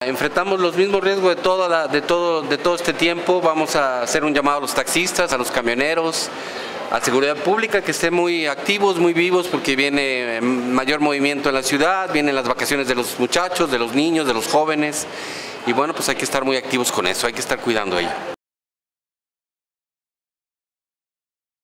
Enfrentamos los mismos riesgos de todo este tiempo. Vamos a hacer un llamado a los taxistas, a los camioneros, a seguridad pública, que estén muy activos, muy vivos, porque viene mayor movimiento en la ciudad, vienen las vacaciones de los muchachos, de los niños, de los jóvenes, y bueno, pues hay que estar muy activos con eso, hay que estar cuidando ello.